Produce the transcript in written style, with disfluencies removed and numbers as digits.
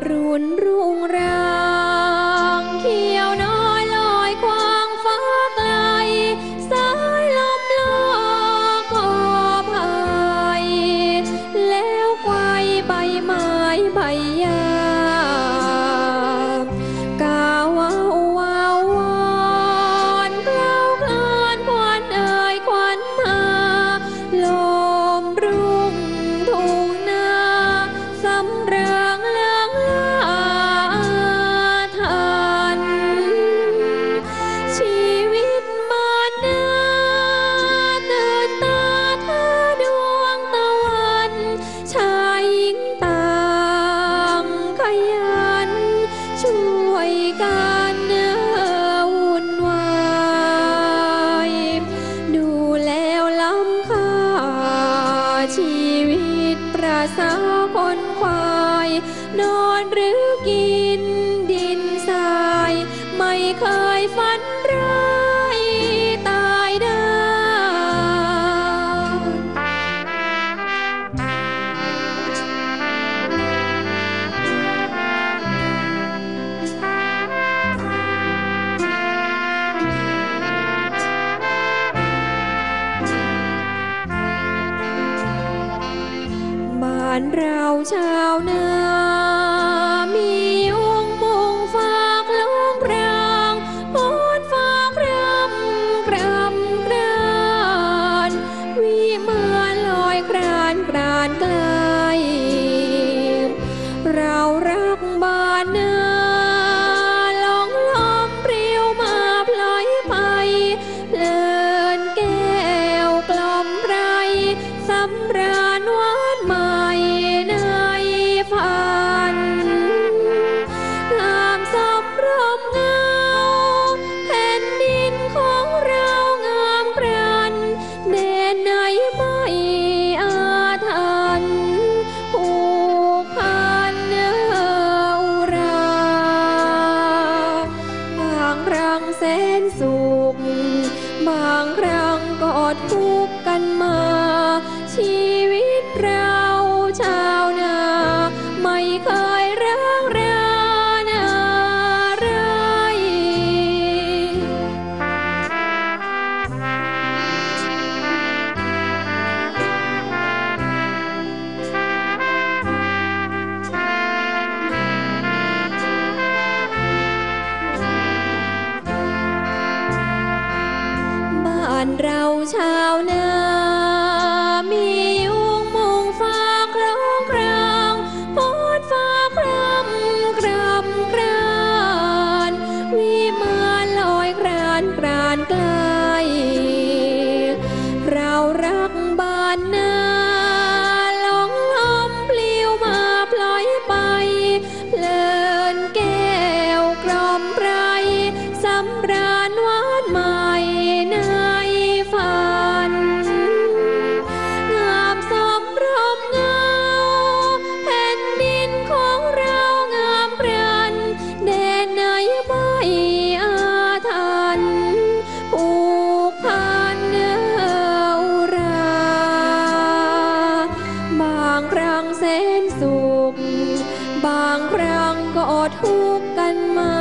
รุณรุ่งรางเขียวน้อยลอยควางฟ้าไกลสายลมลอกขอบหายแล้วไกวใบไม้ใบหญ้ากาวาววาววอนกล้าวคลานควันเอ่ยควันมาลมรุ่งทุ่งนาสำราญเลืองลาทันชีวิตบ้านนาตื่นตาเธอดวงตะวันชายหญิงต่างขยันช่วยกันวุ่นวายดูแล้วล้ำค่าชีวิตประสาคนควายนอนหรือกินดินทรายไม่เคยฝันร้ายตายได้บ้านเราชาวนามีองค์มุ่งฝากลงรางพรฝากรำกรำกรานวิมานลอยกรานกรานไกลเรารักบ้านนาลองลมปลิวมาพลอยไปเพลินแก้วกล่อมไพรสำราญหวานใหม่ในฝันงามสมรมเงาแผ่นดินของเรางามกรันแดนไหนไม่อาถรรพ์ผูกพันอุราบางครั้งแสนสุขบางครั้งก็ทุกข์กันมาชีวิตเราชาวนาไม่เคยร้างราอะไรบ้านเราชาวนามีอุงมุงฝากร้องครางพรฝากรำกรำกรานวิมานลอยกรานกรานไกลเรารักบ้านนาลองลมปลิวมาพลอยไปเพลินแก้วกล่อมไพรสำราญหวานใหม่ในฝันงามสมรมเงาแผ่นดินของเรางามกรันแดนไหนไม่อาถรรพ์ผูกพันอุราบางครั้งแสนสุขบางครั้งก็ทุกข์กันมา